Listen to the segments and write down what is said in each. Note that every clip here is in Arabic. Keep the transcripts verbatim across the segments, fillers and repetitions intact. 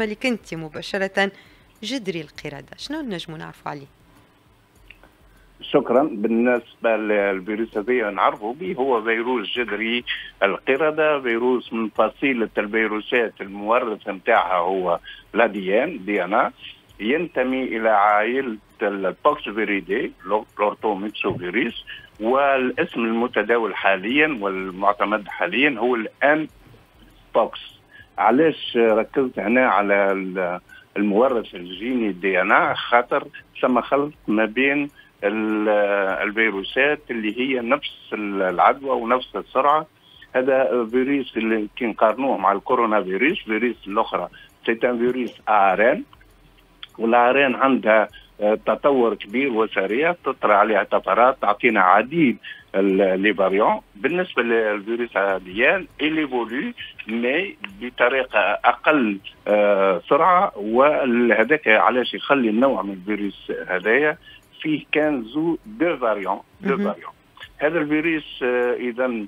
مالك أنت مباشرة جدري القردة، شنو نجمو نعرفوا عليه؟ شكرا. بالنسبه للفيروس هذا نعرفوا به هو فيروس جذري القردة، فيروس من فصيله الفيروسات المورث نتاعها هو لاديان دي ان اي، ينتمي الى عائله البوكس فيريدي لورتوميتسوفيروس، والاسم المتداول حاليا والمعتمد حاليا هو الان بوكس. علاش ركزت هنا على المورث الجيني دي ان اي؟ خاطر ثم خلط ما بين الفيروسات اللي هي نفس العدوى ونفس السرعه. هذا فيروس اللي كي نقارنوه مع الكورونا فيروس، فيروس الاخرى سيتان فيروس ارن، والارن عندها تطور كبير وسريع، تطرى عليها طفرات تعطينا عديد لي فاريون. بالنسبه للفيروس هذيان ايليفولي مي بطريقه اقل سرعه، وهذاك علاش يخلي النوع من الفيروس هذايا فيه كان زو دو فاريون دو فاريون. هذا الفيروس اذا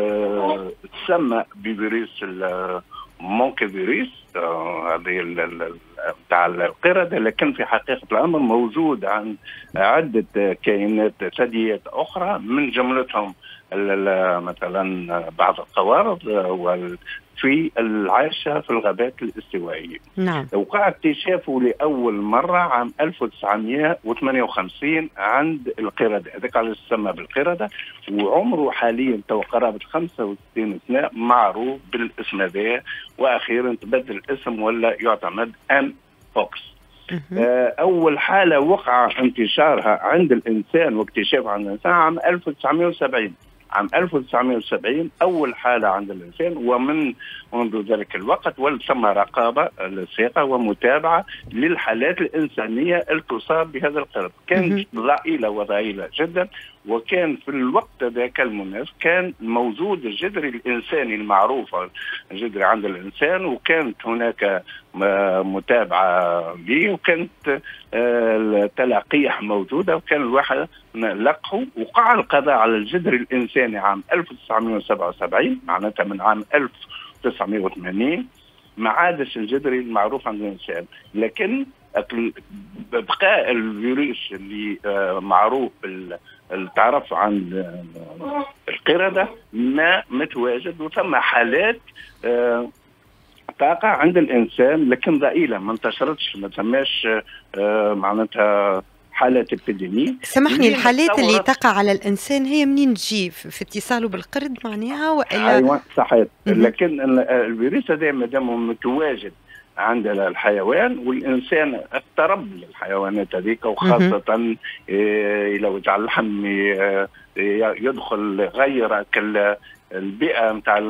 تسمى بفيروس مونكي فيروس هذه بتاع القردة، لكن في حقيقة الأمر موجود عن عدة كائنات ثدييات أخرى، من جملتهم مثلا بعض القوارض في العايشة في الغابات الاستوائية. نعم. وقع اكتشافه لأول مرة عام ألف وتسعمائة وثمانية وخمسين عند القردة، هذاك على يسمى بالقردة، وعمره حاليا تو قرابة خمسة وستين سنة معروف بالاسم هذا، وأخيرا تبدل الاسم ولا يعتمد ان بوكس. أول حالة وقع انتشارها عند الإنسان واكتشافها عند الإنسان عام ألف وتسعمائة وسبعين. عام ألف وتسعمائة وسبعين أول حالة عند الإنسان، ومن منذ ذلك الوقت ولتم رقابة لصيقة ومتابعة للحالات الإنسانية التصاب بهذا القرد. كانت ضئيلة وضئيلة جدا، وكان في الوقت ذاك المناسب كان موجود الجذري الإنساني المعروف الجذري عند الإنسان، وكانت هناك متابعة به، وكانت التلقيح موجودة، وكان الواحد لقحه. وقع القضاء على الجذري الإنساني عام ألف وتسعمائة وسبعة وسبعين، معناتها من عام ألف وتسعمائة وثمانين ما عادش الجذري المعروف عند الإنسان، لكن بقاء الفيروس اللي معروف التعرف عن القردة ما متواجد، وثم حالات تقع عند الإنسان لكن ضئيلة ما انتشرتش، ما تماش معناتها حالات ابيديمي. سامحني، الحالات اللي تقع على الانسان هي منين تجي؟ في اتصاله بالقرد معناها ولا؟ ايوه صحيح. لكن الفيروس هذا ما دام متواجد عند الحيوان، والانسان اقترب للحيوانات هذيك، وخاصه لو جعل اللحم يدخل غير البيئة متاع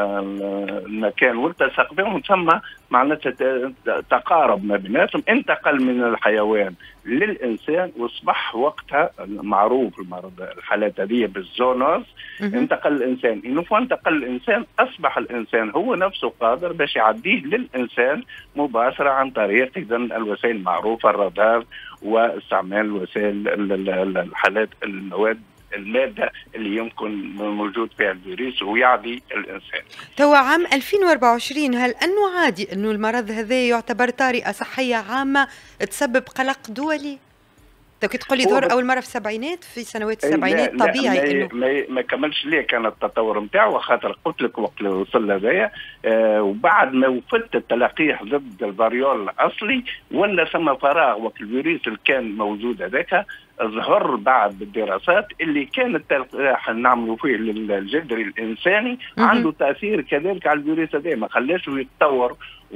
المكان والتصق بهم، ثم معناتها تقارب ما بيناتهم، انتقل من الحيوان للإنسان، واصبح وقتها معروف المرض الحالات هذه بالزونوز. انتقل الإنسان، إنه انتقل الإنسان أصبح الإنسان هو نفسه قادر باش يعديه للإنسان مباشرة عن طريق إذا الوسائل المعروفة، الرادار واستعمال وسائل الحالات المواد المادة اللي يمكن موجود فيها الفيروس ويعدي الإنسان. توا عام ألفين وأربعة وعشرين، هل أنه عادي أنه المرض هذا يعتبر طارئة صحية عامة تسبب قلق دولي؟ تو كي تقول لي ظهر أول مرة في السبعينات، في سنوات السبعينات لا طبيعي لا إنه ما, ما كملش ليه كان التطور نتاعو، خاطر قلت لك وقت اللي وصل هذايا آه وبعد ما وفدت التلقيح ضد الفاريول الأصلي ولا ثم فراغ وقت الفيروس اللي كان موجود هذاك، ظهر بعد الدراسات اللي كان التلقيح نعملوا فيه للجذري الإنساني عنده تأثير كذلك على الفيروس هذا، ما خلاش يتطور.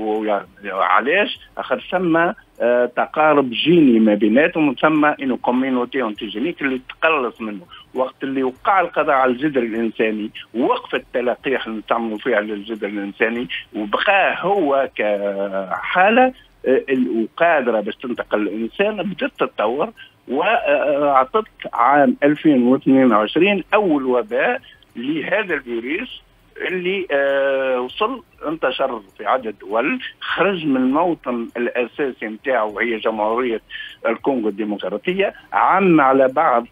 وعلاش؟ أخذ ثم آه تقارب جيني ما بيناتهم، ثم انه كوميونيتي اونتيجينيك اللي تقلص منه. وقت اللي وقع القضاء على الجذر الانساني وقف التلقيح اللي تعملوا فيه على الجذر الانساني، وبقى هو كحاله آه وقادره باش تنتقل الانسان، بدات تتطور، واعطت عام ألفين واثنين وعشرين اول وباء لهذا الفيروس اللي آه وصل انتشر في عدة دول، خرج من الموطن الأساسي نتاعو وهي جمهورية الكونغو الديمقراطية، عم على بعض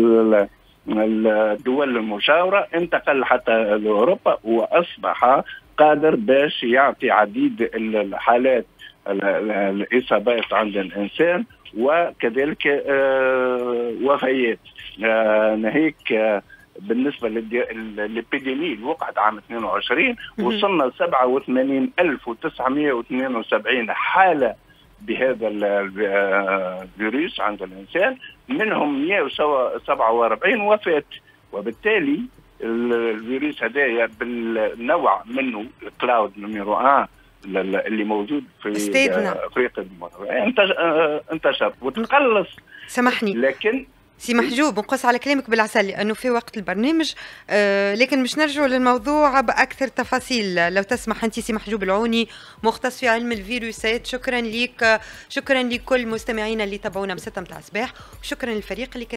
الدول المجاورة، انتقل حتى لأوروبا، وأصبح قادر باش يعطي عديد الحالات الإصابات عند الإنسان وكذلك وفيات. ناهيك بالنسبه للابيديمي اللي وقعت عام اثنين وعشرين وصلنا ل سبعة وثمانين ألف وتسعمائة واثنين وسبعين حاله بهذا الفيروس عند الانسان، منهم مئة وسبعة وأربعين وفاه. وبالتالي الفيروس هذايا بالنوع منه الكلاود نميرو واحد اللي موجود في افريقيا انتشر وتقلص. سامحني لكن سي محجوب نقص على كلامك بالعسل لانه في وقت البرنامج، آه لكن مش نرجع للموضوع باكثر تفاصيل لو تسمح انت سي محجوب العوني مختص في علم الفيروسات. شكرا ليك، شكرا لكل مستمعينا اللي تابعونا بستة متاع الصباح، وشكرا للفريق اللي